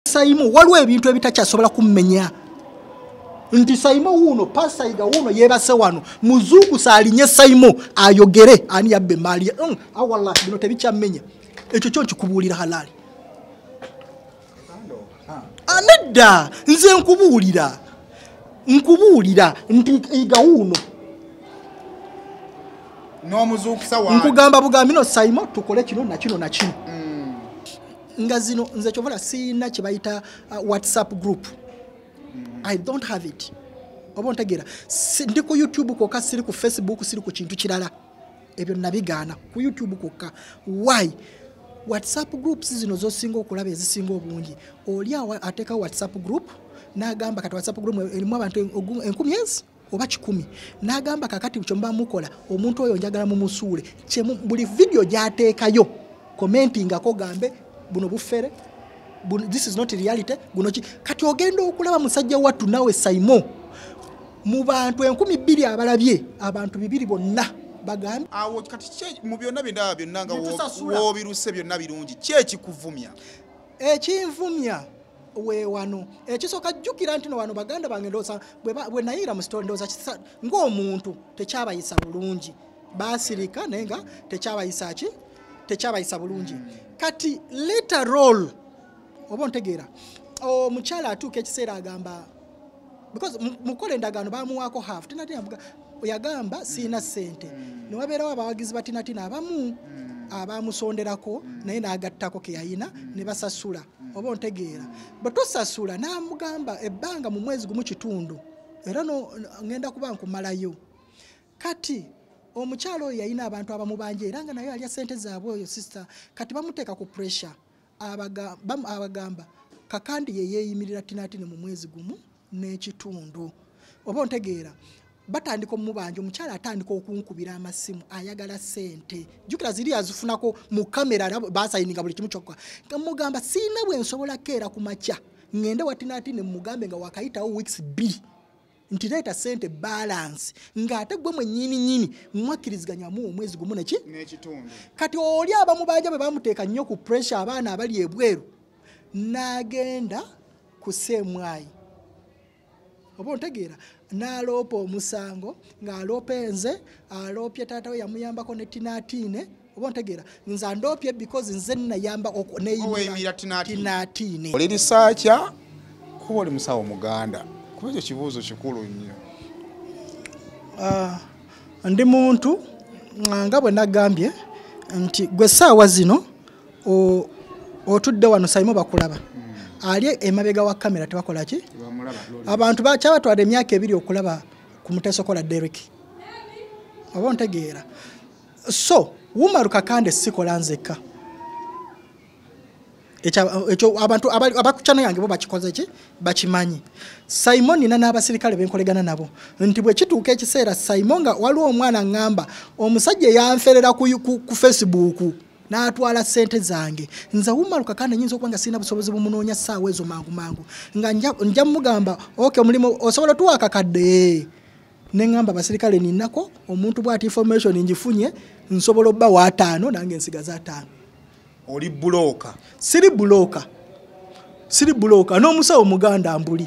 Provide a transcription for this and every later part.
Saimo waliwo ebintu ebitakyasobola kummenya nti Saimo wuno pasaiga wuno yebase wano muzungu salinye Saimo ayogere ani yabbe mali awalla bino tebikyamenya ekyo kyo nkikubuulira halali anedda nze nkubuulira nti iga wuno n'omuzukisa wa nkugamba bugambi no Saimo tukole kino na kino nga zino nze kyovola sina kibayita WhatsApp group. I don't have it. Obo ntegera ndi ku YouTube koka siri ku Facebook siri ku kintu kirala ebyo nabigana ku YouTube koka. Why? WhatsApp groups zino zosinga okulaba ezisinga obungi oli ateka WhatsApp group nagamba kati WhatsApp group elimu abantu 10,000 oba 10 nagamba kakati kyomba mukola omuntu oyo njagala mu musule buli video gyatekayo commenting ako gambe buno bufere this is not reality guno kati ogenda okulaba musajja wattu nawe Saimo mu bantu 2,000 abalabye abantu 200 bonna bagambe awo kati mu byonna bindaba byonnanga wobiruse byonna birungi kyekikuvumya ekinvumya we wano ekisoka jjukira nti no wano baganda bange ndosa bwe nayira mu store ndosa ng'omuntu tekyabayisa bulungi basirika nenga tekyabayisa bulungi kati later roll oba ntegeera omukyala atuuka ekiseera agamba because mukole endagaano bamuwaako half tinatina yagamba siina ssente newabeerawo abawagizi batinatina abamu abamusonderako naye n'agattako ke yayina ne basasula oba ntegeera bwe tosasula n'amugamba ebbanga mu mwezi gumu kitundu era ngenda kuba nkumalayo kati omukyalo oyo yayina abantu abamubanja era nga naye alya ssente zaabwe oyo sister kati bamuteeka ku pressure abagamba kakandi ye yeeyimirira tinatine mu mwezi gumu n'ekitundu oba ntegeera batandika omubanja omukyala atandika okunkubira amasimu ayagala ssente jukira ziri azifunako mu kamera basayininga buli kimu kyokka mugamba siina bwe nsobola keera ku makya ngende watinatine mugambe nga wakayitawo weeks 2 nti leeta ssente balance ng'ate gwe mwennyini mwakkirizganyamu omwezi gumu n'ekitundu kati oli abamubanja bwe bamuteeka nnyo ku pressure abaana abali ebweru n'agenda ku Semwayi oba ontegeera n'aloopa omusango ng'aloopenze aloopye taata we yamuyambako ne tinatine oba ontegeera nze andoopye because nze nayamba neyimira tinatine oli risaacha kuba oli musawo muganda kuba ekyo kibuuzo kikulu nnyo ndi muntu nga bwe nagambye nti gwe saawa zino otudde wano Saimo bakulaba ali emabega wa kamera tebakola ki abantu bakyabatwala emyaka 2 okulaba ku Muteesokola Derek oba ntegeera so wumaruka kandi sikola nzeka ekyo abantu abakuchana yange bo bakikoze ki bakimanyi Simon nina n'abasirikale benkolegana nabo nti bwe kituuka ekiseera Simon nga waliwo omwana ngamba omusajja yanferera ku Facebook n'atwala ssente zange nza wumaruka kandi nyinza okubanga sina busobozi bumunoonya ssaawa ezo mangu nga nja mugamba okay omulimu osobola tuwa akakadde nengamba abasirikale ninako omuntu bw'ati information njifunye nsobola obba wa 5 nange nsigaza 5 oli buloka siri buloka n'omusawo muganda mbuli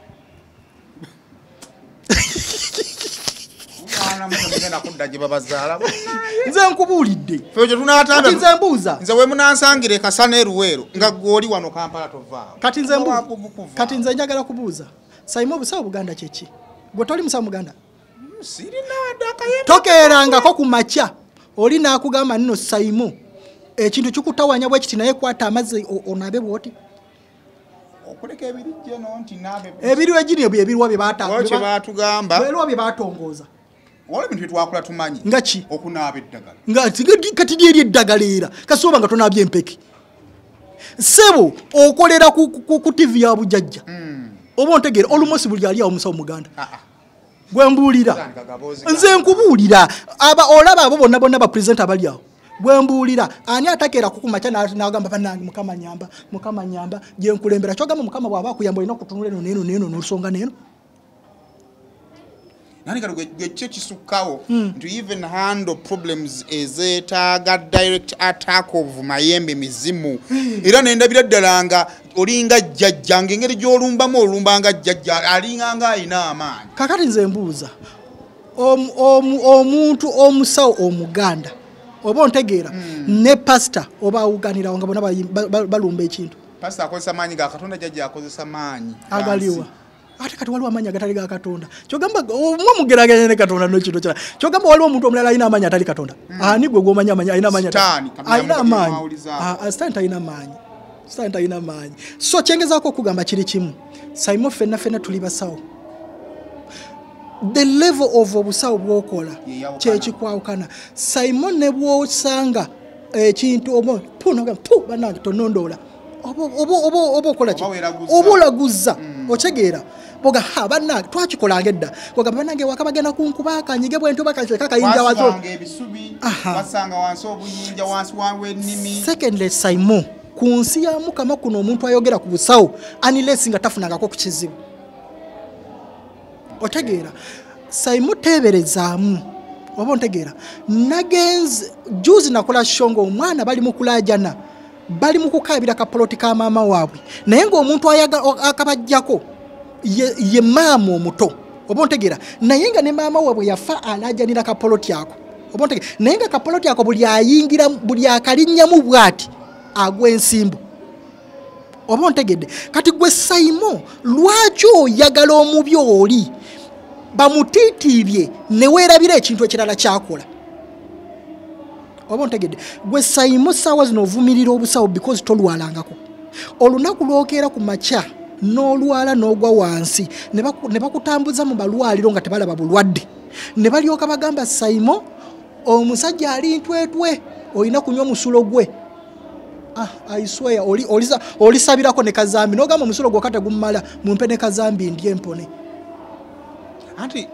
nze nkubuulidde nze mbuuza nze we munansangire Kasana Eruweero nga gwoli wano Kampala tovaawo kati nze njagala kubuuza Saimo obusawo buganda kyeki gwe toli musawo muganda tokeerangako ku makya oli n'akugamba nno Saimo ekintu kikutawanya bwe kiti naye kwata amazzi onabe bwoti okuleka ebirijje no nti nabe ebiriwe gino ebirwa bye batugamba ebirwa bye batongoza wale bintu twakula tumanyi ngachi okunaaba eddagala ngati kati lyeri eddagala era kasoba nga tonaabye empeki sebo okolera ku TV ya bujajja oba ontegeera olumosi buli ali awo musawo muganda gwe mbuulira nze nkubuulira olaba abo bonna ba presenter abali awo gwe mbuulira ani atakeera kukumacha n'agamba bannange mukama nyamba gye nkulembera kyogamba mukama bw'aba akuyamba olina okutunula eno n'eno n'osonga n'eno nani kale kisukkawo to even handle problems ezeetaaga direct attack of mayembe mizimu era nendabira ddala nga olinga jjajja ng'engeri gy'olumbamu olumbanga jjajja alinga nga alina amaanyi. Kakati nze mbuuza omuntu omusawo omuganda oba ontegeera ne pastor oba awuganirawo nga bona balumba ekintu. Pastor akozesa maanyi ga Katonda, jjajja akozesa maanyi agaliwa ate kati waliwo amaanyi agatali ga Katonda. Kyogamba omwe mugeraganya ne Katonda n'ekintu kirala. Kyogamba waliwo omuntu omulala alina amaanyi atali Katonda. Ani gwe gw'omanya amaanyi alina amaanyi alina amaanyi. Sitaani talina maanyi. Sitaani talina maanyi. So kyengezaako okugamba kiri kimu. Simon ffenna tuli basawo. The level of obusawo bw'okola kyekikwawukana. Simon ne bw'osanga ekintu oba bannange tonondoola oba okola ki oba olaguza otegeera boga bannange twakikolanga edda boga bannange waka bagenda kunkuba akanyige bwento bakakayinja wazo basanga wansi obuyinja wansi w'ennimi. Secondly, Simon ku nsi ya Mukama kuno omuntu ayogera ku busawo unless nga tafunangako ku kizibu otegeera. Simon teeberezaamu oba ontegeera nagenze juzi nakola shongo omwana bali mu kulajana bali mu kukaabira kapoloti ka maama waabwe naye ng'omuntu akabajjako ye maama omuto oba ontegeera naye nga ne maama waabwe yafa alajanira kapoloti ako oba ontegeera naye nga kapoloti ako buli ayingira buli akalinnyamu bw'ati agw'ensimbu oba ontegedde. Kati gwe Simon lwaki oyagala omubi oli bamutiitiibye ne weerabira ekintu ekirala kyakola oba ontegedde. Gwe Simon ssaawa zino ovumirira obusawo because tolwalangako. Olunaku lwokeera ku makya n'olwala n'ogwa wansi ne bakutambuza mu balwaliro nga tebalaba bulwadde ne balyoka bagamba Simon omusajja ali ntwetwe olina kunywa omusulo gwe. I swear olisabirako ne kazambi n'ogamba omusulo gwe kate gummala mumpe ne kazambi ndye mpone. Anti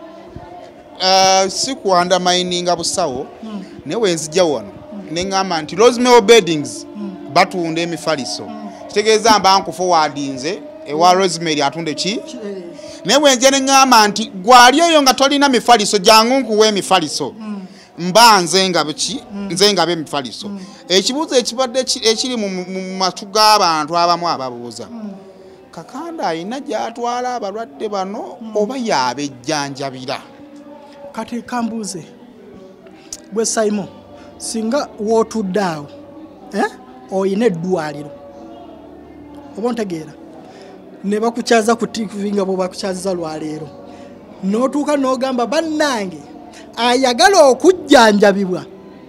si kuandamininga busawo naye wenzijja wano neŋŋamba nti Rosemary Beddings batunda emifaliso kitegeeza mba nkuforwardinze ewa Rosemary atunde ki naye bwenje neŋŋamba nti gwali eyo nga tolina mifaliso jangu nkuwa emifaliso mba nze nga b'emifaliso. Ekibuuzo ekibadde ekiri mu matu g'abantu abamu ababuuza Kakanda alina gy'atwala abalwadde bano oba yabejjanjabira. Kati kambuuze gwe Simon singa wootudde awo oyina eddwaliro oba ontegeera ne bakukyaza ku TV nga bwe bakukyaziza lwaleero n'otuuka n'ogamba bannange ayagala okujjanjabibwa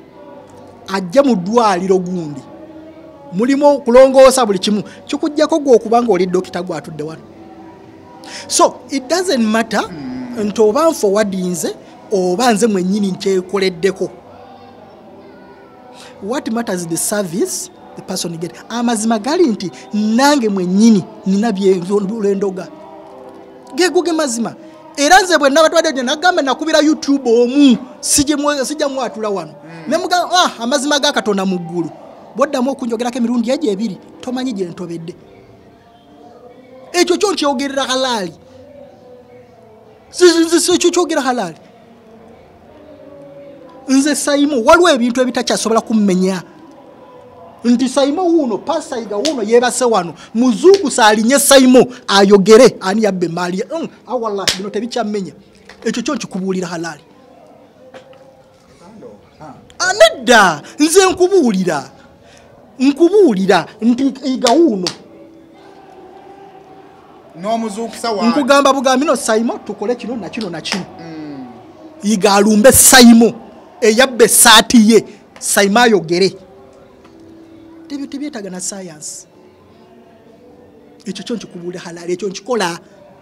ajja mu ddwaliro gundi mulimu okulongoosa buli kimu kikujjako gwe okuba nga oli dokita gwatudde wano. So it doesn't matter nti oba nforwardinze oba nze mwennyini nkyekoleddeko. What matters is the service the person get. Amazima gali nti nange mwennyini nina byendoga gego ge mazima era nze bwe nabatwadde nagamba nakubira YouTube omu sijja mwatula wano nemuga amazima ga Katonda mu ggulu boddamu okunjogerako emirundi ejo ebiri tomanyi gye ntobedde ekyo kyo nkyogerera halali ekyo kyogera halali. Nze Simon waliwo ebintu ebitakyasobola kummenya nti Simon wuno pasaiga wuno yebase wano muzungu saalinye Simon ayogere ani yabbe mali awalla bino tebikyamenya ekyo kyo nkikubuulira halali. Anedda nze nkubuulira nti iga wuno n'omuzuukisa wange nkugamba bugambi no Simon tukole kino na kino na kino iga alumbe Simon eyabbe saati ye Simon ayogere tebyetaga na science. Ekyo kyo nkikubuulira halali ekyo nkikola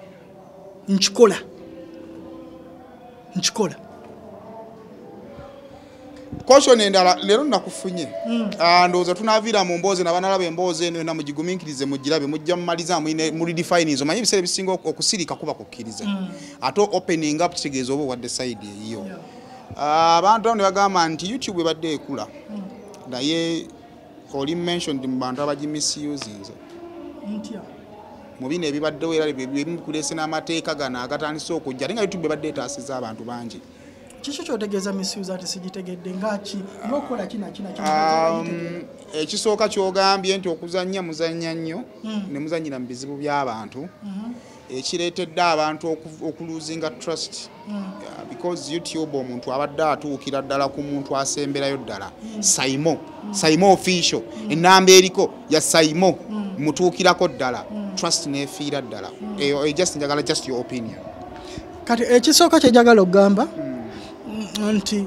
Caution endala lero nakufunye ndowooza tunaaviira mu mboozi nabanalaba emboozi eno yonna mugigumikirize mugirabe mujja mumaliza muri define zo manyi ebiseera ebisinga okusirika kuba kukkiriza ate opening up kitegeeza oba wadde side eyiyo. Abantu awo ne bagamba nti YouTube ebadde ekula naye oli mentioned mu bantu abagimisusinze mu bino ebibaddewo era bimukulese n'amateeka gano agatandise okujja ate nga YouTube ebadde etaasiza abantu bangi. Kiki kyotegeeza misuse ati sigitegedde ngaki n'okola kina ekisooka ky'ogambye nti okuzannya muzannya nnyo ne muzannyira mu bizibu by'abantu ekireetedde abantu okuluzinga trust because YouTube omuntu abadde atuukira ddala ku muntu asemberayo ddala Saimo official ennamba eriko ya Saimo mutuukirako ddala trust neefiira ddala just njagala just your opinion. Kati ekisooka kyejagala okugamba nti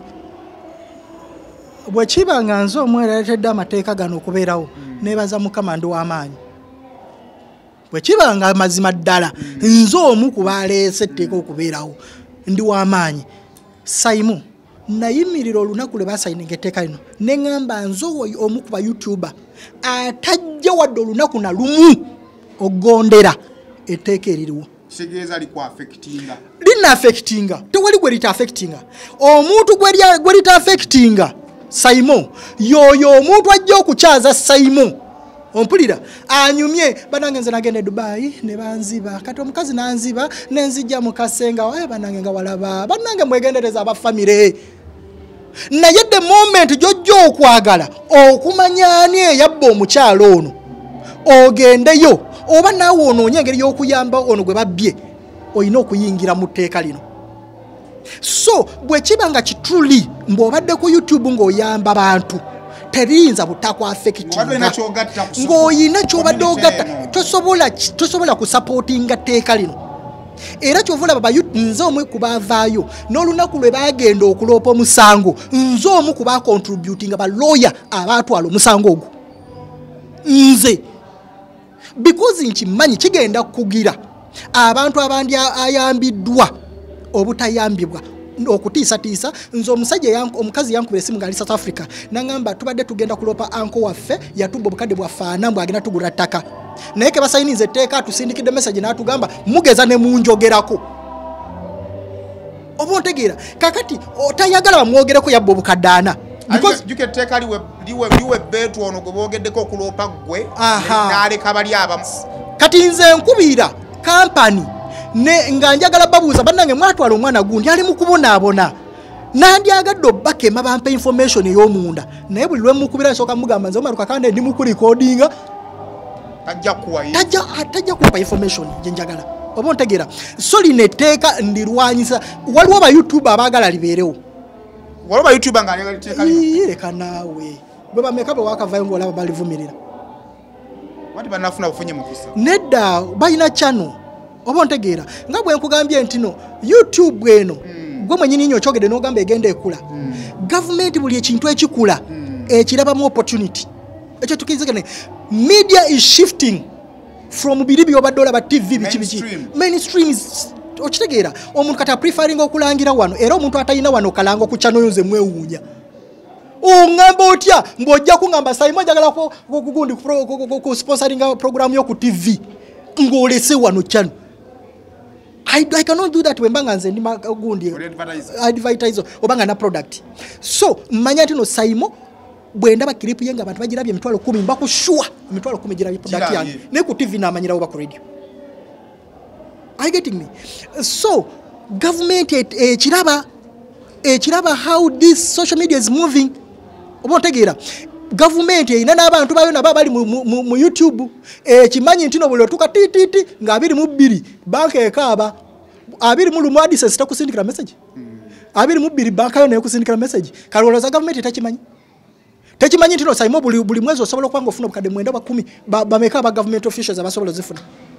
bwe kiba nga nze omwereetedde amateeka gano okubeerawo neebaza Mukama ndi w'amaanyi. Bwe kiba nga mazima ddala nze omu ku baleese etteeka okubeerawo ndi w'amaanyi. Saimo nayimirira olunaku lwe baasayininga etteeka lino ne ŋŋamba nze omu ku bayoutuber atajja wadde olunaku na lumu okugondera etteeka eririwo. Kitegeeza likwafectinga. Lina affectinga. Tewali gwe lita affectinga. Omuntu gwe lita affectinga Saimo yoyo omuntu ajja okukyaza Saimo. Ompulira anyumye banange nze nagende Dubai ne banziba kati omukazi nanziba nenzijja mu kasenga waye banange nga walaba banange mwegendereza aba family. Naye the moment jojjo okwagala okumanyani eyabba omukyalo ono ogendeyo oba naawe onoonye engeri y'okuyamba ono gwe babbye olina okuyingira mu tteeka lino. So bwe kiba nga kituli mbw'obadde ku YouTube ng'oyamba bantu teriyinza butakwafekitinga ng'oyina ky'obadde ogatta tosobola kusapootinga tteeka lino. Era kyova olaba nze omu ku baavaayo n'olunaku lwe baagenda okuloopa omusango nze omu ku bakontributinga balooya abaatwala omusango ogwo nze. Because nkimanyi kigenda kugira abantu abandi ayambiddwa obutayambibwa okutiisatiisa. Nze omusajja omukazi yankubira essimu ngali South Africa nangamba tubadde tugenda kuloopa anko waffe yatubba obukadde bwafaana mbw agenda tugula ttaka naye ke basayiniza etteeka atusindikidde message n'atugamba mugeza ne munjogerako. Oba ontegeera kakati otayagala bamwogereko yabba obukadde ana. Because you can take liwe betu ono gobogeddeko okuloopa gwe n'aleka bali abamu. Kati nze nkubira kampani ne nga njagala babuuza bannange mwatwala omwana gundi ali mu kubonaabona nandyagadde obbakema bampa information ey'omunda naye buli lwe mukubira nsooka mugamba nze omaruka kandi ndi mu kulikodinga tajja kumpa information gye njagala. Oba ontegeera so lino etteeka ndirwanyisa. Waliwo abayoutuber abaagala libeerewo. Waliwo abayoutuber nga njagala etteeka lino leka naawe bwe bameka bwe wakavayo ng'olaba balivumirira wati bannafuna bufunye mukisa nedda balina channel. Oba ontegeera nga bwe nkugambye nti no YouTube eno gwe mwennyini nnyo okyogedde n'ogamba egenda ekula. Gavumenti buli ekintu ekikula ekirabamu opportunity. Ekyo tukirizigane media is shifting from biri byobadde olaba TV biki mainstream is okitegeera omuntu kati preferring okulangira wano era omuntu atalina wano kalanga ku channel nze mwewuunya. Ongamba otya ng'ojja kungamba Saimo njagala kugundi ku sponsoring program yo ku TV ng'olese wano channel. I cannot do that when banga nze ndi gundi advertise obanga na product. So manya nti no Saimo bwenda ba clip yenga abantu bagirabye 10,000 mbako sure 10,000 girabye product yange ne ku TV na manyira oba ku radio. Are you getting me? So government ekiraba how this social media is moving. Oba otegeera government erina n'abantu bayo nabo bali mu YouTube kimanyi ntino buli otuka tititi nga 22 banka ekaaba 21 AdSense takusindikira message 22 banka yo nayo kusindikira message kalowooza government tekimanyi ntino Saimo buli mwezi osobola okwanga ofuna obukadde 9 ba 10 bameka aba government officials abasobola zifuna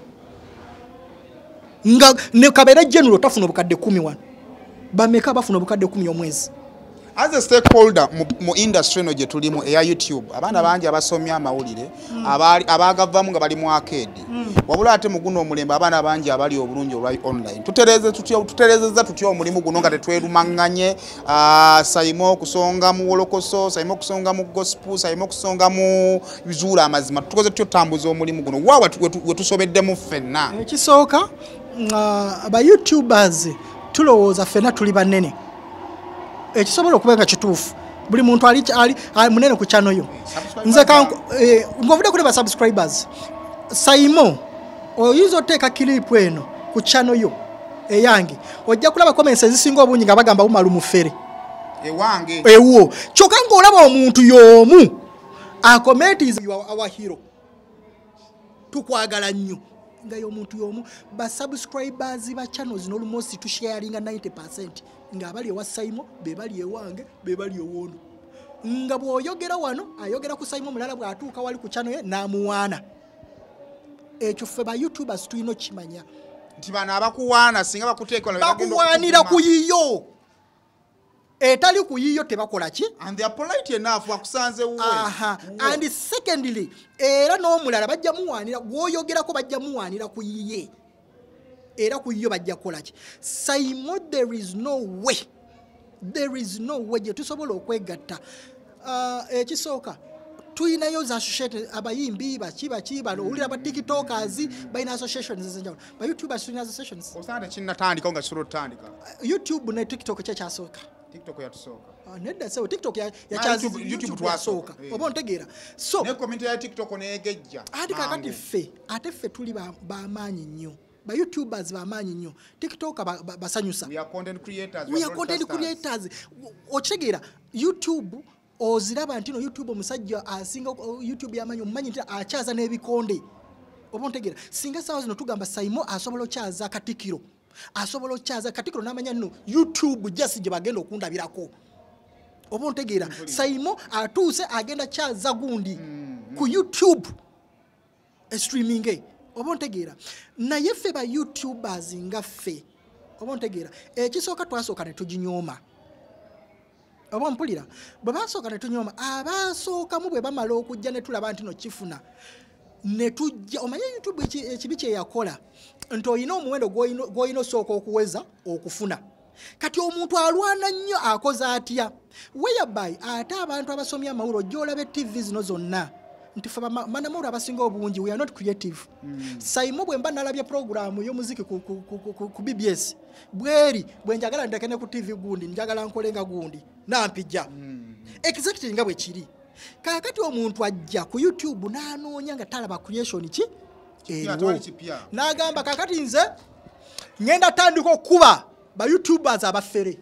nga ne kabera general tafuna obukadde 10 bameka bafuna obukadde 10 omwezi. As a stakeholder mu industry no gye tulimu eya YouTube abaana bangi abasomya amawulire abagavamu nga bali mu arcade wabula ate mu guno omulembe abaana bangi abali obulungi olwa online tuterezeza tutya omulimu guno nga tetwerumanganye. Saimo kusonga mu wolokoso Saimo kusonga mu gospel Saimo kusonga mu bizuula amazima tukoze tutyo tambuza omulimu guno waawa wetusobeddemu ffenna. Ekisooka aba YouTubers tulowooza ffenna tuli banene ekisobola okubenga kituufu buli muntu ali munene ku channel yo nze kanko ng'ovudde kuli ba subscribers Saimo oyinza oteeka kilipu eno ku channel yo eyange ojja kulaba comments ezisinga obungi nga bagamba bumalu mufere ewange ewo kyokka ng'olaba omuntu y'omu akomentiza our hero tukwagala nnyo nga y'omuntu y'omu basubscribers ba channel zino almost tusharinga 90% nga abali ewa Saimo be bali ewange be bali ewono nga bw'oyogera wano ayogera ku Saimo mulala bw'atuuka wali ku channel ye n'amuwaana ekyo ffe ba YouTubers tulina okimanya nti bano abakuwaana singa bakuteeka bakuwaanira ku yiyo etali ku yiyo tebakola ki and they are polite enough akusanze wuwe and secondly era n'omulala bajja muwaanira gwoyogerako bajja muwaanira ku yiye era ku yiyo bajja kukola ki Saimo there is no way gye tusobola okwegatta ekisooka tuyinayo za association abayimbi baki bano owulira ba tiktokers bayina associations ezenjawulo ba youtubers tuyina associations osanga tekinnatandika nga kisobola otandika YouTube ne TikTok kyasooka TikTok yatusooka nedda sewo TikTok YouTube twasooka oba ontegeera so ne community ya TikTok neegejja ate kakati ffe tuli bamaanyi nnyo ba YouTubers bamaanyi nnyo TikTok basanyusa we are content creators okitegeera YouTube oziraba nti no YouTube omusajja asinga YouTube yamanyi omumanyi nti akyaza n'ebikonde oba ontegeera singa saawa zino tugamba Saimo asobola okyaza katikiro asobola okyaza katikiro n'amanya nno YouTube just gye bagenda okundabirako oba ontegeera Saimo atuuse agenda kyaza gundi ku YouTube streaming oba ontegeera naye ffe ba YouTubers nga ffe oba ontegeera ekisooka twasooka ne tuginyooma oba mpulira bwe basooka ne tunyooma abasookamu bwe bamala okujja ne tulaba nti no kifuna ne tujja omanye YouTube ekibi kye yakola nti olina omuwendo gw'olina osooka okuweza okufuna kati omuntu alwana nnyo akoze atya whereby ate abantu abasomya amawulo ojja olaba TV zino zonna nti ffe banamawulo abasinga obungi we are not creative Saimo bwe mba nalabye programu y'omuziki ku BBS bweri bwe njagala ndeke ne ku TV gundi njagala nkolenga gundi nampijja exactly nga bwe kiri kakati omuntu ajja ku YouTube n'anoonya nga talaba creation ki eriwo n'agamba kakati nze ngenda tandika okuba ba YouTubers abafere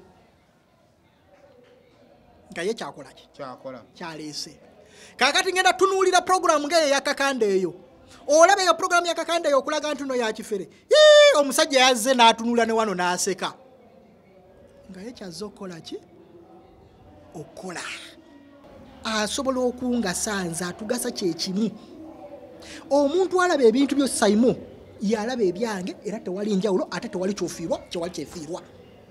nga ye kyakola ki kyaleese kakati ngenda tunuulira programu ng'eyo eyakakanda eyo olaba eyo programu yakakanda eyo okulaga nti no yakifere omusajja yazze n'atunuula ne wano n'aseka nga ye kyazze okukola ki okola asobola okunga sanza atugasa kyekimu omuntu alaba ebintu byo Saimo yalaba ebyange era tewali njawulo ate tewali kyofiirwa kyewali kyefiirwa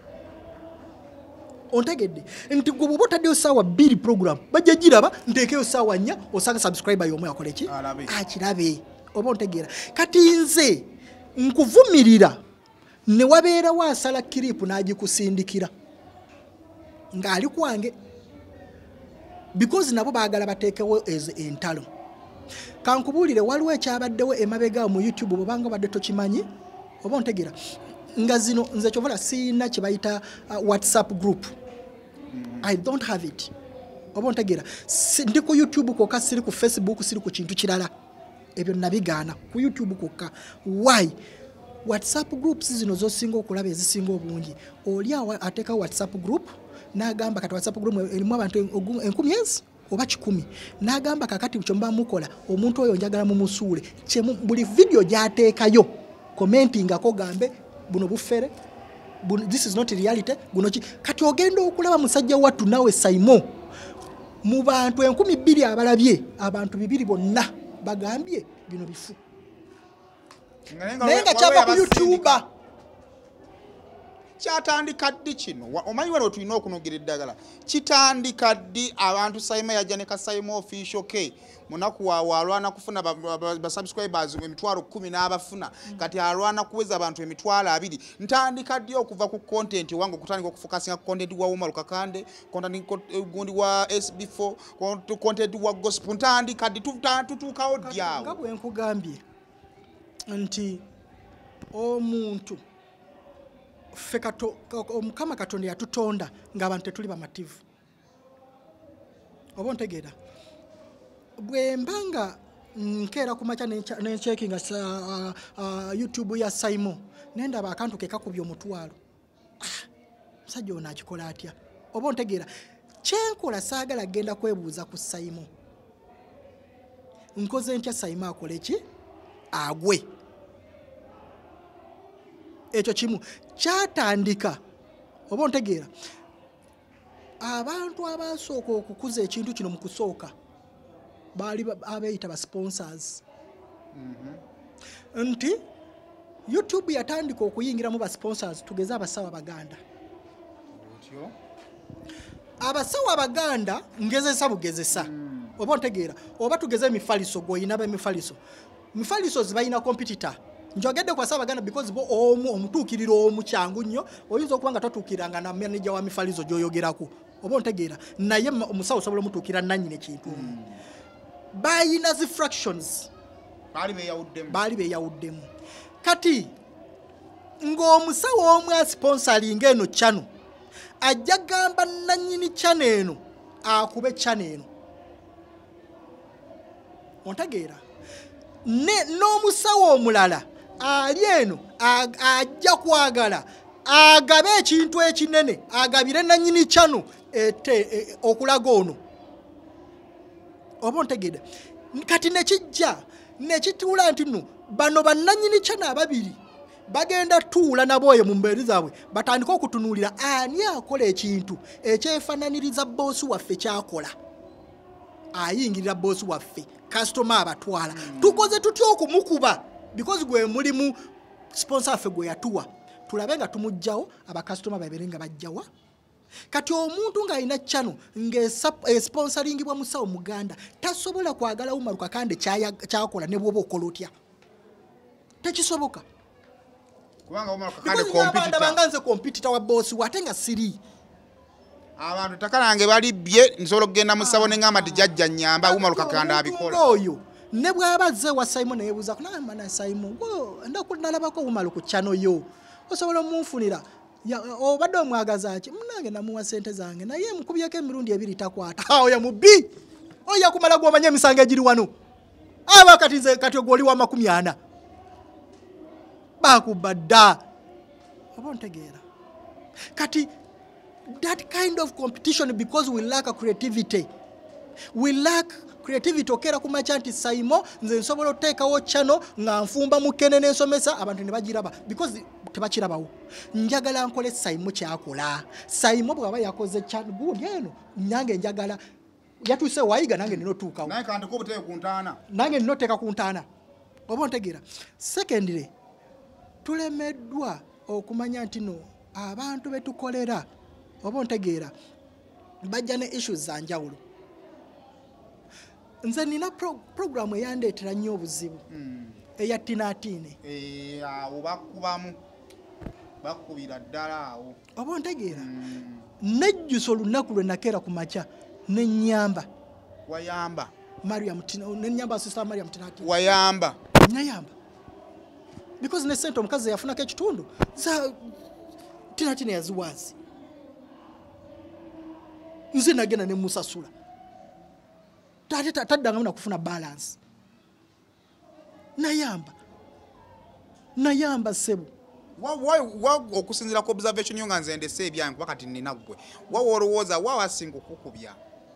ontegedde nti gwe bw'oba otaddeyo ssaawa 2 program bajja giraba nteekeyo ssaawa 4 osanga subscriber y'omu yakole ki akirabe oba ontegeera kati nze nkuvumirira ne wabeerawo asala kiripu n'agikusindikira ng'ali kwange because nabo baagala bateekewo entalo kankubuulire waliwo ekyabaddewo emabega mu YouTube bw'obanga badde tokimanyi oba ontegeera nga zino nze kyovola siina kye bayita WhatsApp group I don't have it oba ontegeera ndi ku YouTube kwokka siri ku Facebook siri ku kintu kirala ebyo nabigaana ku YouTube kwokka why WhatsApp groups zino zosinga okulaba ezisinga obungi oli ateekawo WhatsApp group n'agamba kati WhatsApp group erimu abantu 10,000 oba 10 n'agamba kakati kyomba mukola omuntu oyo njagala mumusuule buli video gy'ateekayo commentingako gambe buno bufere this is not reality guno kati ogenda okulaba musajja wattu nawe Saimo mu bantu 2,000 abalabye abantu 200 bonna bagambye bino bifu naye nga kyava ku YouTuber kyatandika ddi kino omanyi wano tulina okunogera eddagala kitandika ddi abantu Saimo yajja ne ka Saimo official ke munaku waawe alwana kufuna ba subscribers 10,000 n'abafuna kati alwana kuweza abantu 2,000 ntandika ddi okuva ku content wange okutandika okufokasinga ku content wa Woma Lukakande content gundi wa SB4 content wa gospel ntandika ddi tutuukawo ddi awo nga bwe nkugambye nti omuntu ffe Mukama Katonda yatutonda ng'abantu tetuli bamativu oba ontegeera bwe mbanga nkeera kumacha necheckinga YouTube ya Simon nendaba akantu ke kakubye omutwalo musajja ono akikola atya oba ontegeera kyenkola saagala genda kwebuuza ku Simon nkoze ntya Simon akola eki agwe ekyo kimu kyatandika oba ontegeera abantu abasooka okukuza ekintu kino mu kusooka baali abeeyita ba sponsors nti YouTube yatandika okuyingiramu ba sponsors tugeze abasawo abaganda abasawo abaganda ngezesa bugezesa oba ontegeera oba tugeze emifaliso goyina b'emifaliso mifaliso zibayina competitor njogedde kwa sawa abaganda because bo omutuukiriro omukyangu nnyo oyinza okuba nga totuukiranga na manager wa mifaliso gyoyogerako oba ontegeera naye omusawo osobola omutuukira nannyini ekintu bayina zi fractions baali beeyawuddemu kati ng'omusawo omu asponsoringa eno channel ajja gamba nannyini channel eno akube channel eno ontegeera n'omusawo omulala ali eno ajja kwagala agabe ekintu ekinene agabire nannyini channel okulaga ono oba ontegeera kati nekijja nekituula nti nno bano bannannyini channel ababiri bagenda tuula nabooye mu mbeeri zaabwe batandika okutunuulira ani akola ekintu ekyefaananiriza boosi waffe kyakola ayingirira boosi waffe kasitoma abatwala tukoze tutya okumukuba because gwe mulimu sponsor affe gwe yatuwa tulabe nga tumugjawo abakasitoma babere nga bajjawa kati omuntu ng'alina channel ng'esponsoringibwa musawo muganda tasobola kwagala Umar Kakande kyakola ne bw'oba okola otya tekisoboka kubanga Umar Kakande competitor banganze competitor wa boss wate nga siri abantu takalange balibye nsobola okugenda musabo ne ngamba tijajja nyamba Umar Kakande abikola oyo ne bw'abazze wa Simon yeebuuza kunamba na Simon ndakulabako Umar ku channel yo osobola omunfunira obadde omwagaza ki munange namuwa sente zange naye mukubyeko emirundi ebiri takwata oyo mubi oyo kumala gwomanya emisango egiri wano aba kati ogwoli wa 40 bakubadda oba ontegeera kati that kind of competition because we lack creativity okera kumacha nti Simon nze nsobola oteekawo channel nga nfumba mukene n'ensomesa abantu ne bagiraba because tebakirabawo njagala nkole Simon kyakola Simon bwaba yakoze channel gundi eno nyange njagala yatuse wayiga nange ninotuukawo naye kandi ko buteeka ku ntaana nange ninoteeka ku ntaana oba ontegeera secondly tulemeddwa okumanya nti no abantu betukolera oba ontegeera bajja ne issues za njawulo nze nina programu eyandeetera nnyo obuzibu eya tinatine awo bakubamu bakubira ddala awo oba ontegeera nejjusa olunaku lwe nakeera ku makya nenyamba wayamba nenyamba sister Mariam tinatine wayamba nayamba because ne sente omukazi yafunako ekitundu za tinatine yaziwazi nze nagenda ne musasula taddangamu nakufuna balance nayamba sebo okusinzira ku observation yo nga nze ndese ebyange kuba kati nina ggwe wawa olowooza wawasinga okukubya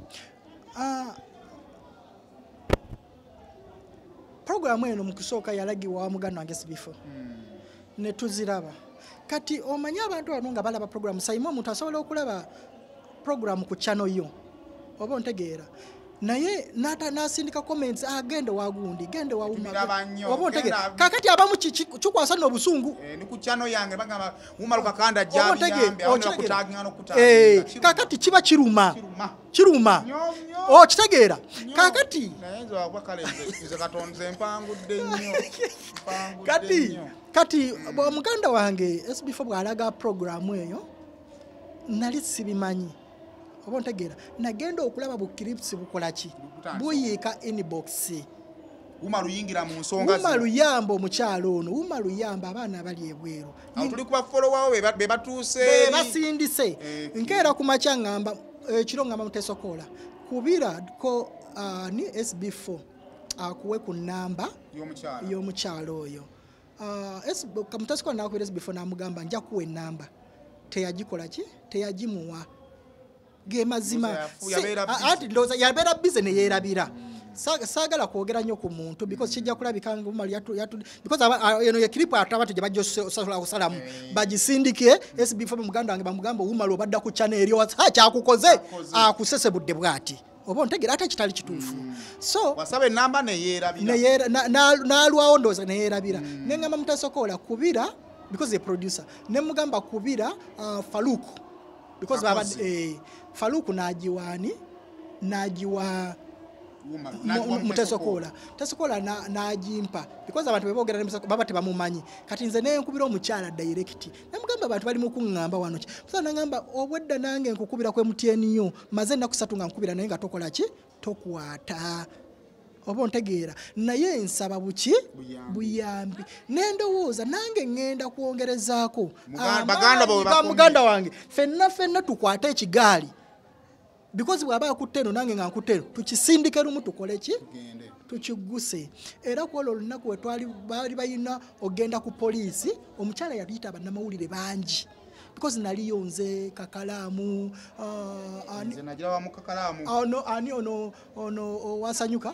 programu eno mu kusooka yalagibwa wa muganda wange sibifo ne tuziraba kati omanye abantu bano nga balaba programu Simon omuntu asobola okulaba programu ku channel yo oba ontegeera naye nasindika comments agende wagundi gende wa oba ontegeera kakati abamu kikwasa n'obusungu ni ku channel yange bagamba Umar Kakande jabiyambe okutaginga n'okutaginga kakati kiba kiruma kitegeera kakati nayenzo akwakaleze katonze mpangudde nnyo kati omuganda wange SB4 bw'alaga programu eyo nali sibimanyi oba ontegeera nagenda okulaba bu clips bukola ki buyiika inbox umaluyingira mu nsonga umaluyamba omukyalo ono umaluyamba abaana abali ebweru tuli kuba follower be batuuse basindise nkeera ku makya ngamba ekiro ngamba mutesokola kubira ko ni SB4 akuwe ku namba y'omukyalo oyo. Mutesiko nakuweereza before namugamba nja kuwa enamba teyagikola ki teyagimuwa ge mazima ati ndowooza yabeera bize ne yeerabira. Saagala kwogera nnyo ku muntu because kijja kulabika ngumali because eno ye clip ataba tujja bajja osalamu bagisindike SB4 muganda wange bamugamba umalo obadda ku channel eri kyakukoze akusesebudde bwati oba ontegera ate kitali kituufu. So wasaba enamba ne yeerabira n'alwawo ndowooza ne yeerabira neŋŋamba Mutasokola kubira because the producer ne mugamba kubira Faluku because Faluku nagiwa Mutasokola n'agimpa because abantu bebogera baba tebamumanyi kati nze nenkubira omukyala direct namugamba abantu bali mu kuŋŋamba wano ki so nangamba obwedda nange nkukubira ku MTN maze ennaku 3 nga nkubira naye nga tokola ki tokwata oba ontegeera naye nsaba buyambi nendowooza nange ngenda kwongerezaako muganda wange fenna tukwate ekigaali because bwaba akutte eno nange nga nkutte eno tukisindike lumu tukole ki tukiguse era kwolwo olunaku we baali bayina ogenda ku poliisi omukyala yaliyita bannamawulire bangi because naliyo nze Kakalaamu ani ono wasanyuka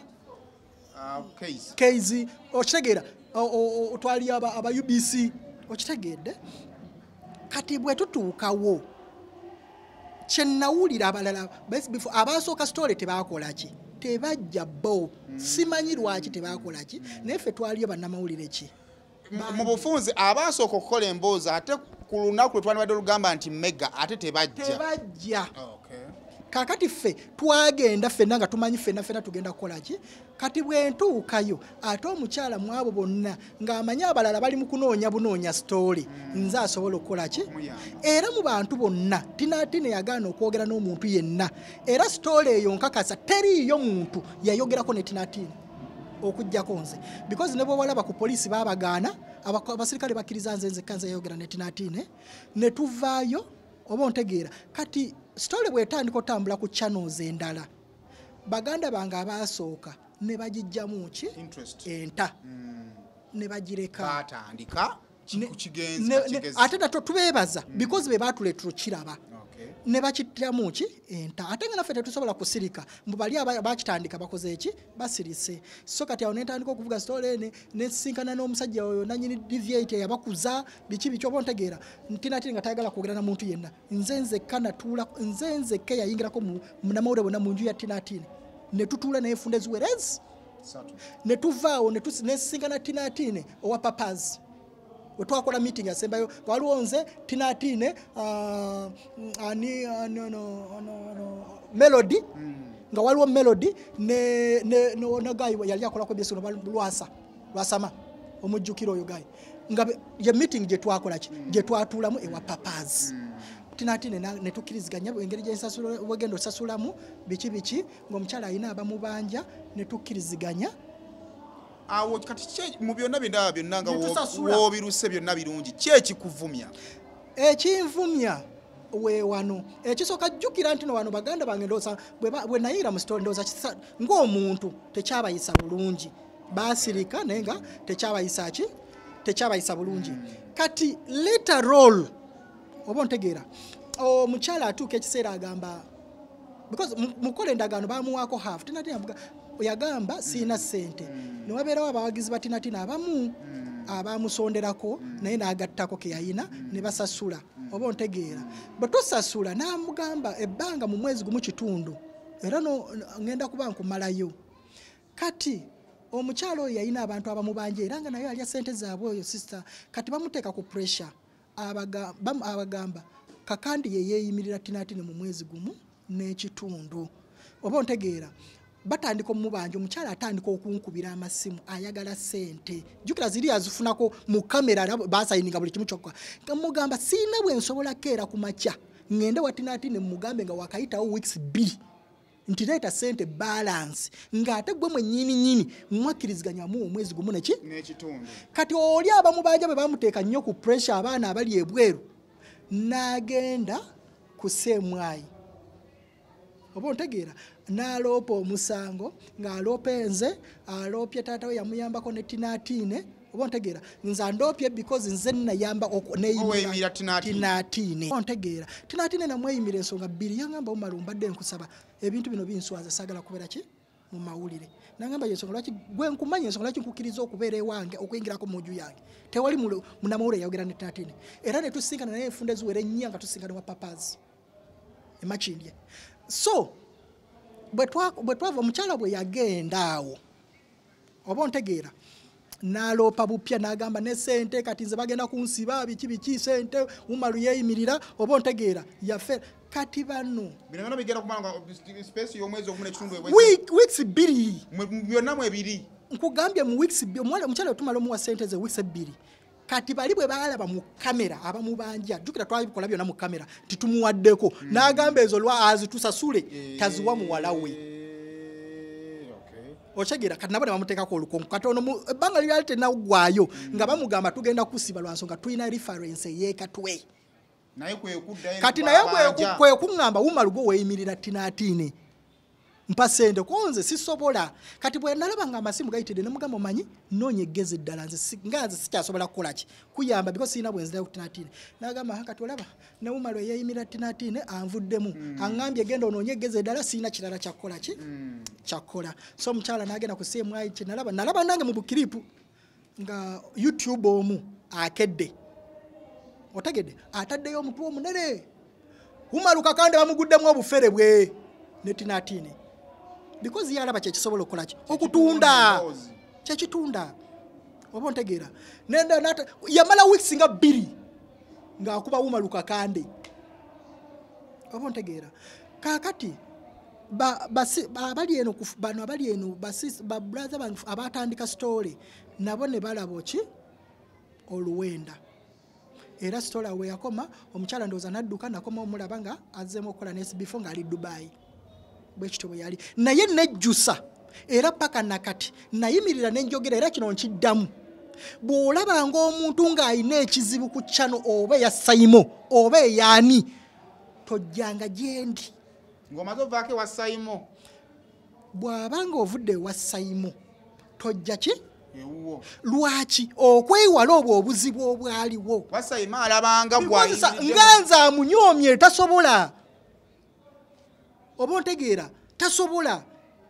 Keizi okitegeera twali aba UBC okitegedde kati bwe tutuukawo kyenawulira abalala abasooka story tebakola ki tebajja bo simanyi lwaki tebakola ki naye ffe twaliyo bannamawulire ki mu bufunzi abasooka okukola emboozi ate ku lunaku lwe twandibadde olugamba nti mega ate tebajja. Kakati ffe twagenda ffenna nga tumanyi ffenna tugenda kukola ki kati bwentuukayo ate omukyala mwabo bonna ng'amanyi abalala bali mu bunoonya story nze asobola okukola ki era mu bantu bonna Tinatine yagaana okwogera n'omuntu yenna era story eyo nkakasa teriiyo muntu yayogerako ne Tinatine okujjako nze because ne bw'olaba ku poliisi baabagaana abasirikale bakkiriza nze nzekka nze yayogera ne Tinatine ne tuvaayo oba ontegeera kati story bwetandika otambula ku channels endala baganda bange abasooka ne bagijjamu ki enta ne bagireka batandika ate nato tubeebaza because be baatuleetera okiraba ne bakitiramu ki enta ate nga naffe tetusobola kusirika mbu bali abakitandika bakoze eki basirise so kati awo netandika okuvuga story nesinkana n'omusajja oyo nanyini deviate yabakuza biki oba ontegeera Tinatine nga tayagala kwogera na muntu yenna nze nzekka yayingirako munamawulire bonna mu nju ya Tinatine ne tutuula naye funda eziwerezi ne tuvaawo nesinkana Tinatine owa papazi wetwakola meeting asembayo waliwo nze Tinatine Melody nga waliwo Melody ne guy yali akolako byeso lwasama omujjukiro oyo guy nga ye meeting gye twakola ki gye twatuulamu ewa papazi Tinatine ne tukkiriziganya engeri gy'ensasula osasulamu biki ng'omukyala ayina abamubanja ne tukkiriziganya awo kati mu byonna byendaba byonna nga woobiruse byonna birungi kyekikuvumya ekinvumya weewano ekisooka jjukira nti no wano baganda bange ndowooza bwe nayiira mu story ndowooza ng'omuntu tekyabayisa bulungi baasirika naye nga tekyabayisa bulungi kati later roll oba ontegeera omukyala atuuka ekiseera agamba because mukola endagaano bamuwaako half Tinatine yagamba siina ssente ne wabeerawo abawagizi ba Tinatine abamu abamusonderako naye n'agattako ke yayina ne basasula oba ontegeera bwe tosasula n'amugamba ebbanga mu mwezi gumu kitundu era ngenda kuba nkumalayo kati omukyalo oyo yayina abantu abamubanja era nga naye alya ssente zaabwe oyo sister kati bamuteeka ku pressure abagamba kakandi ye yeeyimirira Tinatine mu mwezi gumu n'ekitundu oba ontegeera batandika omubanja omukyala atandika okunkubira amasimu ayagala ssente jjukira ziri azifunako mu kamera basayininga buli kimu kyokka mugamba siina bwe nsobola keera ku makya ngende wa Tinatine mugambe nga wakayitawo weeks 2 nti leeta ssente balance ng'ate gwe mwennyini mwakkirizganyamu omwezi gumu n'ekitundu kati oli abamubanja bwe bamuteeka nnyo ku pressure abaana abali ebweru n'agenda ku Semwayi oba ontegeera n'aloopa omusango ng'aloopa enze aloopye taata we yamuyambako ne Tinatine oba ontegeera nze ndoopye because nze nayamba neyimira Tinatine ontegeera Tinatine namweyimira ensonga bbiri yangamba omala mbadde nkusaba ebintu bino binswaza sagala kubeera ki mu mawulire nangamba yensonga lwaki gwe nkumanya ensonga lwaki nkukiriza okubeera ewange okuyingirako mu nju yange tewali munamawulire yayogera ne Tinatine era ne tusinkana naye enfunda eziwera ennya nga tusinkana wa papazi emakindye so bwe twava omukyala bwe yagenda awo oba ontegeera n'aloopa bupya n'agamba ne ssente kati nze bagenda kunsiba biki ssente umalu yeeyimirira oba ontegeera yaffe kati bano weeks bbiri byonna mu ebiri nkugambye mu weeks omukyala tumala omuwa ssente ze weeks ebbiri kati bali bwe baalaba mu kamera abamu banja jjukira twabikola byonna mu kamera titumuwaddeko n'agamba ezo azitusasule taziwa muwala we okyegera kati nabo ne bamuteekako olukonko katono ebbanga lyali tenagwayo nga bamugamba tugenda kusiba lwa nsonga tulina reference ey'ekatwe kati naye kwe kuŋŋamba wumalugo weeyimirira Tinatine mpa ssente konze sisobola kati bwe nalaba nga amasimu gayitidde ne mugamba omanyi noonya eggezi eddala nze sikyasobola kukola ki kuyamba because siina bwe nzirayo ku Tinatine n'agamba kati olaba ne wumalu eyeeyimirira Tinatine anvuddemu aŋŋambye genda onoonye eggezi eddala siina kirala kyakukola ki kyakkola so omukyala n'agenda ku CMI kye nalaba nange mu bukiripu nga YouTube omu akedde otegedde ataddeyo omutwe omunene Umaru Kakande bamuguddemu obufere bwe ne Tinatine because yalaba kyekisobola okukola ki okutunda kyekitunda oba ontegeera yamala weeks nga bbiri ng'akuba Umaru Kakande oba ontegeera kaakati abali eno babraza abatandika story nabo ne balabo ki oluwenda era story we yakoma omukyala ndowooza nadduka nakoma omulaba nga azzeemu okukola nesbifo ng'ali Dubai bwekityo bwe yali naye nejjusa era paka nakati nayimirira nenjogera era kino nkiddamu bw'olabanga omuntu ng'alina ekizibu ku channel oba eya Saimo oba eyaani tojjanga gyendi ng'omaze ovaako ewa Saimo bw'abanga ovudde ewa Saimo tojja ki lwaki okwewala obwo obuzibu obwaliwo Saimo alabanga nganze amunyoomye tasobola oba ontegeera tasobola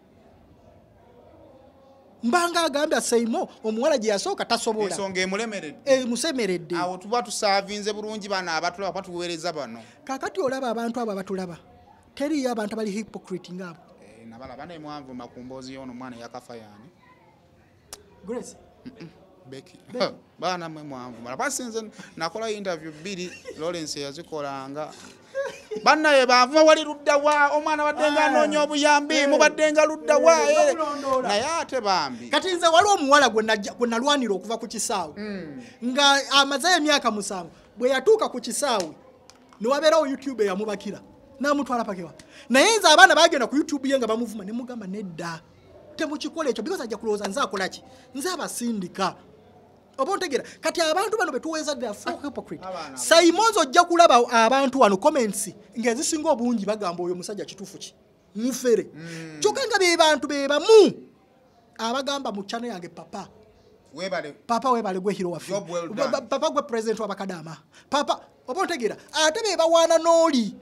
mbanga agambya Saimo omuwala gye yasooka tasobola ensonga emulemeredde emusemeredde awo tuba tusaavinze bulungi bano abatulaba batuweereza bano kaakati olaba abantu abo abatulaba teriyo abantu bali hypocrite ngabo nabalaba nemwanvu makumboozi y'ono mwana yakafa yaani Grace Becky baana mwe mwanvu mala basinze nakola interview bbiri Lawrence yazikolanga bannaye baavuma wali ludda wa omwana baddenga anoonya obuyambi mubaddenga ludda wa naye ate bambi kati nze waliwo omuwala gwe nalwanira okuva ku kisaawe nga amazeyo emyaka 7 bwe yatuuka ku kisaawe newabeerawo YouTube eyamubakira n'amutwala pakewa naye nze abaana bagenda ku YouTube ye nga bamuvuma ne mugamba nedda temukikola ekyo because ajja kulowooza nze akola ki nze abasindika oba ontegeera kati abantu bano betuweeza they are so hypocrite Saimonzi ojja kulaba abantu wano comments ng'ezisinga obungi bagamba oyo musajja kituufu ki mufere kyokka nga be bantu be bamu abagamba mu channel yange papa webale gwe hero waffe papa gwe president w'abakadama papa oba ontegeera ate be bawaana n'oli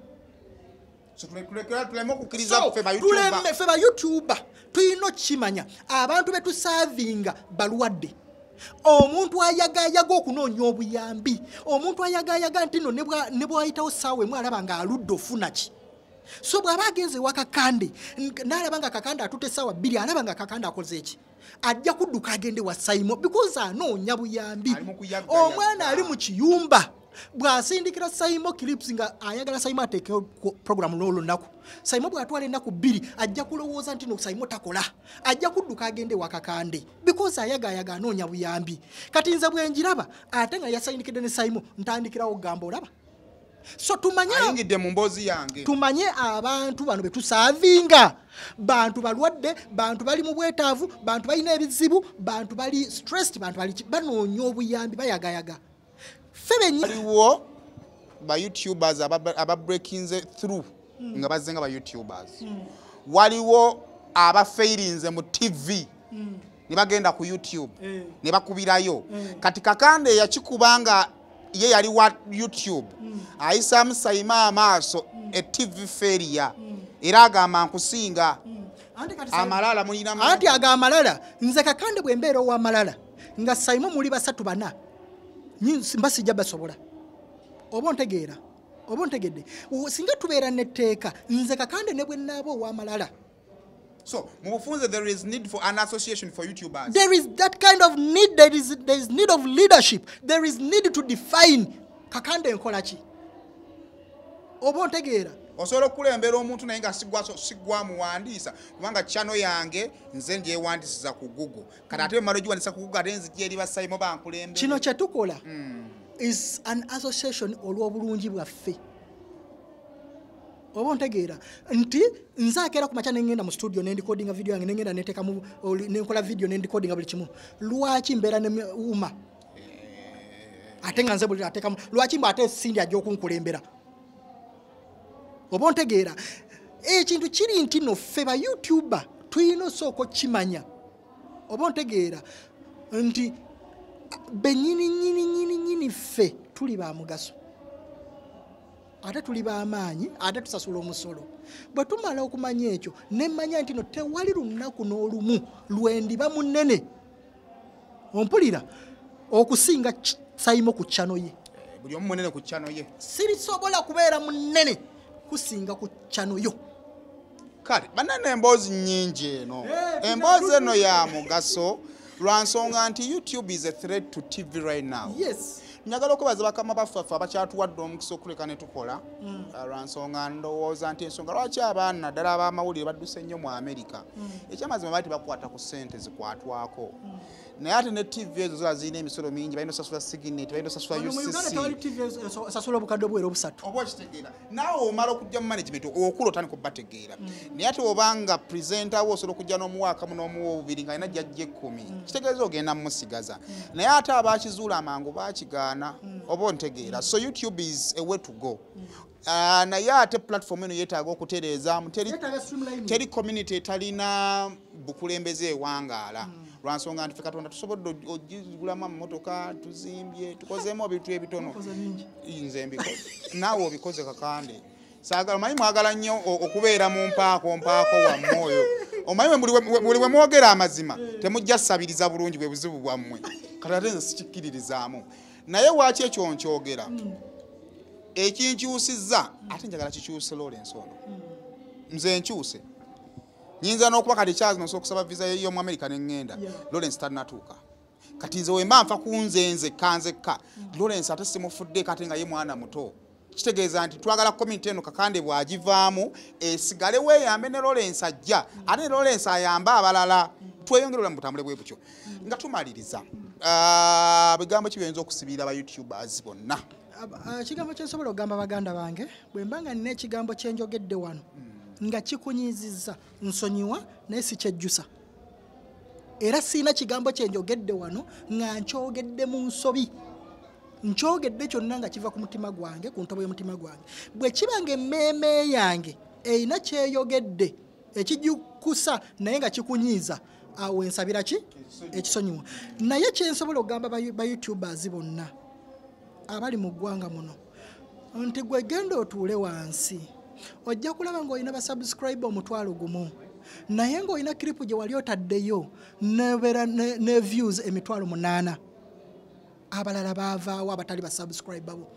ffe ba YouTube tulina okukimanya abantu betusavinga balwadde omuntu ayagayaga okunoonya obuyambi omuntu ayagayaga nti no ne bwayitawo ssaawa emu alaba nga aludde ofuna ki so bw'aba agenze wa Kakande n'alaba nga Kakande atutte essaawa 2 alaba nga Kakande akoze eki ajja kudduka agende wa Saimo because anoonya buyambi omwana ali mu kiyumba bw'asindikira Saimo clips nga ayagala Saimo ateekeyo program n'olunaku Saimo bw'atwala ennaku 2 ajja kulowooza nti no Saimo takola ajja kudduka agende wa Kakande because ayagayaga anoonya buyambi kati nze bwe njiraba ate nga yasindikidde ne Saimo ntandikirawo gamba olaba so ayingidde mu mboozi yange tumanye abantu bano betusaavinga bantu balwadde bantu bali mu bwetaavu bantu balina ebizibu bantu bali stressed bantu bali banoonya obuyambi bayagayaga waliwo ba YouTubers aba breaking through nga bazze nga ba YouTubers waliwo abafeirinze mu TV ne bagenda ku YouTube ne bakubirayo kati Kakande yakikubanga ye yali wa YouTube ayisaamu Sayima amaaso e TV failure era agamba nkusinga amalala mulina anti agamalala nze Kakande bwe mbeera ow'amalala nga Sayima muli basatu bana mbasijja basobola oba ontegedde singa tubeera netteeka nze Kakande ne bwe naabo ow'amalala. So, Mufunze, there is need for an association for YouTubers. There is that kind of need. There is need of leadership. There is need to define Kakande nkola ki. Oba ontegeera. Osobola okulembera omuntu naye nga sigwa muwandiisa kubanga channel yange nze ngyewandisiza ku Google. Kati ate mmalo giwandisa ku Google ate nzijja eri basayimo bankulembera. Kino kye tukola is an association olw'obulungi bwaffe. Oba ontegeera nti nze akeera ku makya nengenda mu studio nendicodinga video yange nengenda neteekamu nenkola video nendicodinga buli kimu. Lwaki mbeera ne uma ate nga nze buli ateekamu lwaki mbe ate sindi ajja okunkulembera. Oba ontegeera ekintu kiri nti no ffe ba YouTuber tulina osooka okimanya. Oba ontegeera nti benyini ffe tuli ba mugaso ate tuli b'amaanyi ate tusasula omusolo. Bwe tumala okumanya ekyo nemmanya nti no tewali lunaku n'olumu lwendiba munene ompulira okusinga Sayima ku channel ye. Buli omu munene ku channel ye. Sirisobola kubeera munene kusinga ku channel yo. Kale banane emboozi nnyingi eno emboozi eno ya mugaso lwansonga nti YouTube is a threat to TV right now. Yes. Njagala okubaza bakama baffe abakyatuwadde omukisa okuleka ne tukola lwansonga ndowooza nti ensonga lwaki abaana naddala ab'amawulire badduse nnyo mu America ekyamazima baali tebakwata ku ssente zikwatwako naye ate ne TV ezo ziba zirina emisolo mingi balina osasula Signet balina osasula UCC sasula obukadde obwera obusatu oba okitegeera naawe omala okujja mu management okula otandika obbategeera naye ate obanga presenter wo osobola okujja n'omuwaakamu n'omuwa obubiri nga alina jjajja 10 kitegeeza ogenda mumusigaza naye ate abakizuula amangu bakigaana oba ontegeera so YouTube is a way to go naye ate platform eno yeetaaga okutereezaamu teri community etalina bukulembeze ewangaala lwansonga nti ffe Katonda tusobodde ogigulamu amamotoka tuzimbye tukozeemu ebintu ebitono nze mbikoze naawe obikoze Kakande saagala omanyi mwagala nnyo okubeera mu mpaako wammwe oyo omanyi buli bwe mwogera amazima temujja ssabiriza bulungi bwe buzibu bwammwe kati ate nze sikikkiririzaamu naye waaki ekyo nkyogera ekinkyusizza ate njagala kikyuse Lawrence ono nze nkyuse nyinza n'okuba kati kyazi nosobola okusaba visa y'omu America neŋŋenda Lawrence tannatuuka kati nze wemba nfa ku nze kanzekka Lawrence ate simufudde kate nga ye mwana muto kitegeeza nti twagala community eno Kakande bw'agivaamu esigale weeyambe ne Lawrence ajja ate ne Lawrence ayambe abalala tweyongerera mu butambule bwe butyo nga tumaliriza bigambo kibiyinza okusibira aba YouTubers bonna. Kigambo kyensobola okugamba baganda bange bwe mbanga nina ekigambo kyenjogedde wano nga kikunyizizza nsonyiwa naye si kyejjusa era siina kigambo kyenjogedde wano nga nkyogedde mu nsobi nkyogedde kyonna nga kiva ku mutima gwange ku ntobo y'omutima gwange bwe kibanga emmeeme yange erina kyeyogedde ekijjukusa naye nga kikunyiiza awo ensabira ki ekisonyiwa naye kyensobola okugamba ba YouTubers bonna abali mu ggwanga muno nti gwe genda otuule wansi ojja kulaba ng'olina basubscribe 1,000 naye ng'olina clip gye wali otaddeyo nebeera ne views 8,000 abalala baavaawo abatali basubscribe bo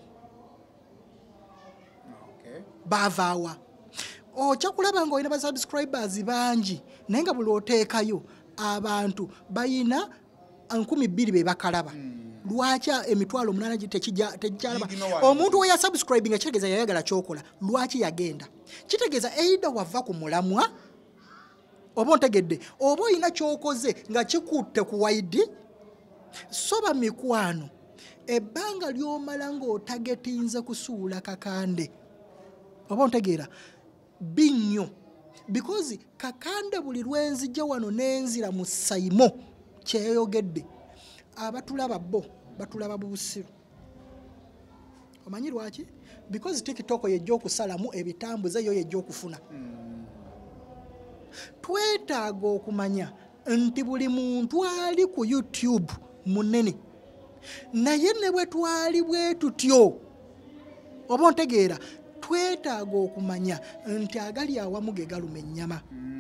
baavaawa ojja kulaba ng'olina basubscribers bangi naye nga buli oteekayo abantu bayina 2,000 be bakalaba lwaki 8,000 tekikyalaba omuntu we yasubscribinga kitegeeza yayagala kyokola lwaki yagenda kitegeeza eida wava ku mulamwa oba ontegedde oba olina kyokoze nga kikutte ku waidi soba mikwano ebbanga ly'omala ng'otagetinze kusuula Kakande oba ontegeera binnyo because Kakande buli lwenzijja wano n'enzira mu Sayimo kyeyogedde abatulaba bo batulaba bubusiru omanyi lwaki because TikTok yejja okusalamu ebitambuze yo yejja okufuna twetaaga okumanya nti buli muntu ali ku YouTube munene naye ne bwe twali bwe tutyo oba ontegeera twetaaga okumanya nti agali awamu ge galuma ennyama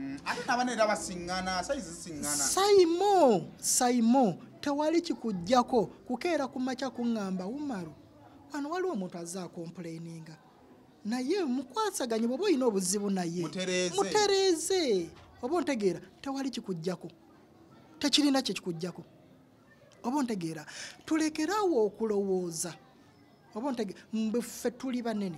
Saimo tewali kikujjako kukeera ku makya kuŋŋamba Umaru wano waliwo omuntu azza complaininga naye mukwasaganye bw'oba olina obuzibu naye mutereeze oba ontegeera tewali kikujjako tekirina kye kikujjako oba ontegeera tulekerawo okulowooza oba ontegeera mbeffe tuli banene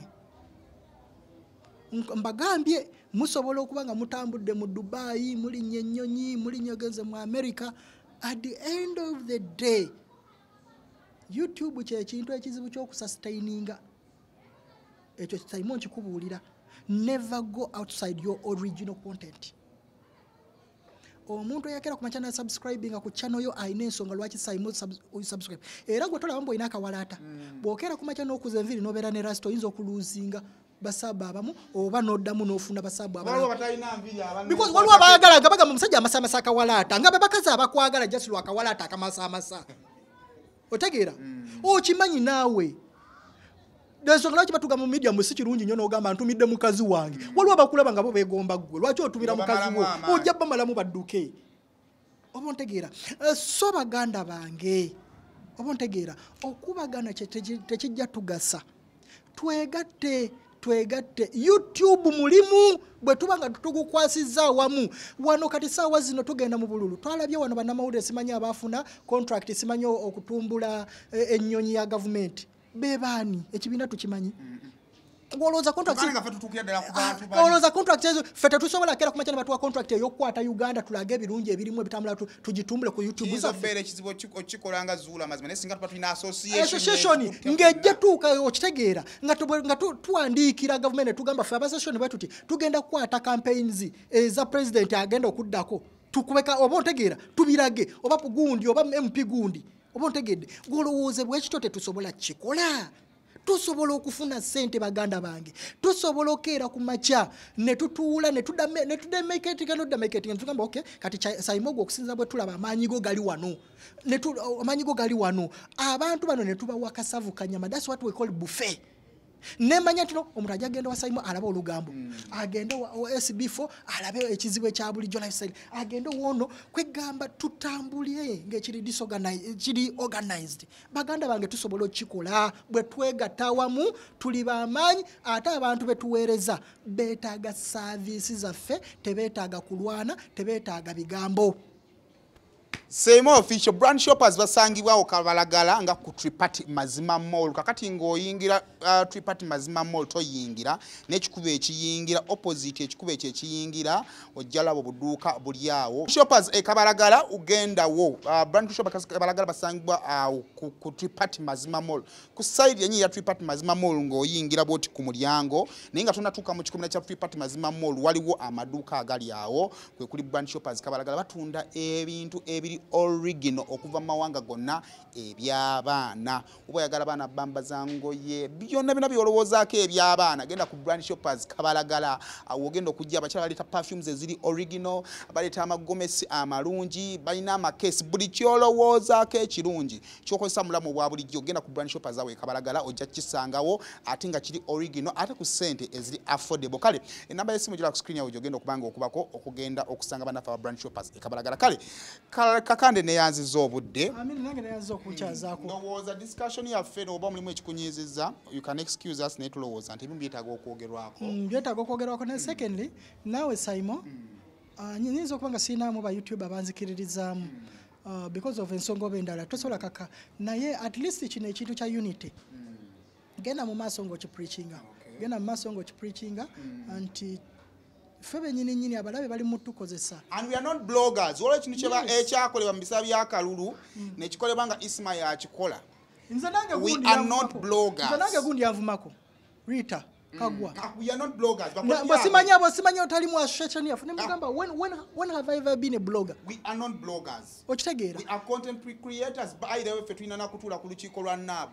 mbagambye musobola okuba nga mutambudde mu Dubai mulinnya ennyonyi mulinnya ogenze mu America at the end of the day YouTube kyekintu ekizibu ky'okusustaininga ekyo Simon kikubuulira never go outside your original content omuntu eyakera ku machana subscribing ku channel yo ayina ensonga lwaki Simon subscribe era gwe tolaba mbo ina akawalaata bw'okera ku machana okuza enviri n'obeera ne rasto oyinza okuluzinga basaba abamu oba n'oddamu n'ofuna basaba abamu because waliwo abaagala nga bagamba omusajja amasaamasa akawalaata nga babakazi abakwagala just lwa akawalaata akamasaamasa otegeera okimanyi naawe ensonga lwaki batuga mu media musi kirungi nnyo n'ogamba ntumidde mukazi wange waliwo abakulaba nga bo beegomba ggwe lwaki otumira mukazi wo ojja bamalamu badduke oba ontegeera so baganda bange oba ontegeera okubagana tekijja tugasa twegatte YouTube mulimu bwe tuba nga tugukwasizza awamu wano kati saawa zino tugenda mu bululu twalabye wano bannamawulire simanyi abaafuna contract simanyi okutumbula ennyonyi ya gavumenti bebaani ekibiina tukimanyi olowooza contract ezo ffe tetusobola kera kumakya ne batuwa contract ey'okukwata Uganda tulage ebirungi ebirimu ebitambula tugitumbule ku YouTube association ng'ejja tuuka okitegeera nga tuwandiikira gavumenti ne tugamba ffe abasociation bwe tuti tugenda kukwata campaigns eza president agenda okuddako tukubeka oba ontegeera tubirage oba gundi oba MP gundi oba ontegedde gwolowooze bwekityo tetusobola kikola tusobola okufuna ssente baganda bange tusobola okeera ku makya ne tutuula ne tugamba okay kati Saimogo okusinza bwe tulaba amaanyigo gali wano abantu bano ne tubawa kasavu kanyama that's what we call buffet nemanya tino omuntu ajja agenda wa Saimo alaba olugambo agenda wa SB4 alabe ekizibu ekya bulijjo lifestyle agenda wono kwegamba tutambulye ng'ekiri organized baganda bange tusobola okikola bwe twegatta awamu tuli bamaanyi ate abantu betuweereza beetaaga services zaffe tebeetaaga kulwana tebeetaaga bigambo Saimo official brand shoppers basangibwawo Kabalagala nga ku Triparty Mazima Mall kakati ng'oyingira Triparty Mazima Mall toyingira n'ekikubo ekiyingira opposite ekikubo ekiyingira ojjalabo buduuka bulyawo shoppers Kabalagala ugendawo brand shoppers Kabalagala basangibwa ku Triparty Mazima Mall ku side yenyi ya Triparty Mazima Mall ng'oyingira bwoti ku mulyango naye nga tonatuuka mu kikomera kya Triparty Mazima Mall waliwo amaduuka agali awo kwe kuli brand shoppers Kabalagala batunda ebintu ebiri original okuva mawanga gonna eby'abaana oba yagala baana bamba zangoye byonna bina byolowoozaako eby'abaana genda ku brand shoppers Kabalagala awo ogenda okujja abakyala baleeta perfumes eziri original baleeta amagomesi amalungi balina amakesi buli kyolowoozaako ekirungi kyokozesa mulamu obwa bulijjo ogenda ku brand shoppers awo Kabalagala ojja kisangawo ate nga kiri original ate ku ssente eziri affordable kale enamba y'essimu gy'ola ku screen yawo gy'ogenda okubanga okubako okugenda okusanga bannaffe aba brand shoppers Kabalagala kale kakande neyanziza obudde nange neyanziza okukyazaako ndowooza discussion yaffe oba mulimu ekikunyizizza you can excuse us naye tulowooza nti ebimu byetaaga okwogerwako byetaaga okwogerwako naye secondly naawe Saimo nyinza okuba nga siinaamu ba YouTube abanzikiririzaamu because of ensonga oba endala tosobola kaka naye at least kino ekintu kya unity genda mu maaso ng'okipreachinga genda mu maaso ng'okipreachinga nti febe nyini abalabe bali mutukozesa and we are not bloggers wala kintu kyeba ekyakolebwa mu bisaba bya kalulu nekikolebwa nga Ismail akikola nze nange we are not bloggers nze nange gundi yanvumako Rita kagwa We are not bloggers. Bosimanya otali mu association yafu. Nemugamba when have I ever been a blogger? We are not bloggers. Okitegeera. We are content creators. By the way, fe tulina na kutula ku lukiiko lwa NAB.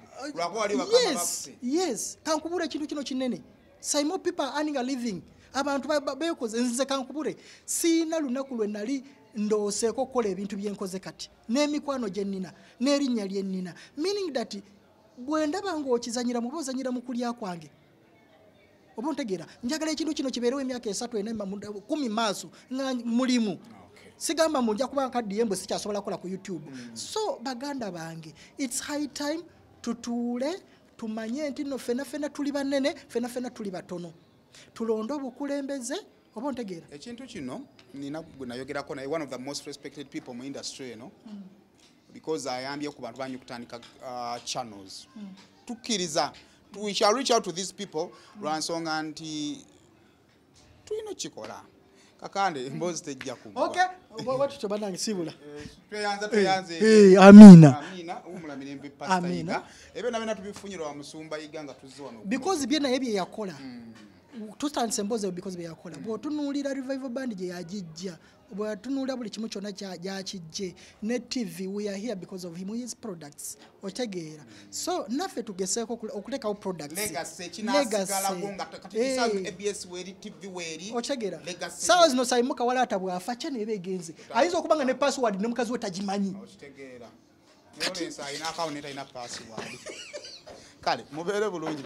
Yes. Kankubura ekintu kino kinene. Say more people are earning a living. Abantu bekoze nze kankubure. Sina lunaku lwe nali ndoseeko kola ebintu byenkoze kati. N'emikwano gye nnina, n'erinnya lye nnina. Meaning that bwe ndaba ng'okizanyira mu bozanyira mu kulya kwange. Oba ontegeera njagala ekintu kino kibeerewo emyaka 3 4 10 maaso nga mulimu. Sigamba mu nja kuba nkaddiye mbwe sikyasobola kola ku YouTube. So baganda bange, it's high time tutuule tumanye nti no fena tuli banene, fena tuli batono. Tulonda obukulembeze oba ontegeera. Ekintu kino nina nayogerako naye one of the most respected people mu industry, you know. Because ayambye ku bantu banyu kutandika channels. Tukiriza we shall reach out to these people lwansonga nti tulina kikola kakande mbozi tejja kubwa. Okay, what to banange sibula. Tuyanze. Amina umulamire mbe pastor Iga. Ebe nabena tubifunyira wa musumba Iga nga tuzzo wano. Because byena ebye yakola. Tustanse mboze because bye yakola. Bo tunulira revival band je yajijja. Bo tunulira buli kimu kyona kyakijje. Net TV we are here because of him, his products. Otegeera. So nafe tugeseeko okuleka products. Legacy kinasigala gonga katikisaga ABS weri TV weri. Otegeera. Sawa zino sayimuka wala atabwafa cyane ebegenze. Ayizo okubanga ne password ne mukazi we tagimanyi. Otegeera. Leo nsa ina account ina password. Kale mubeere bulungi.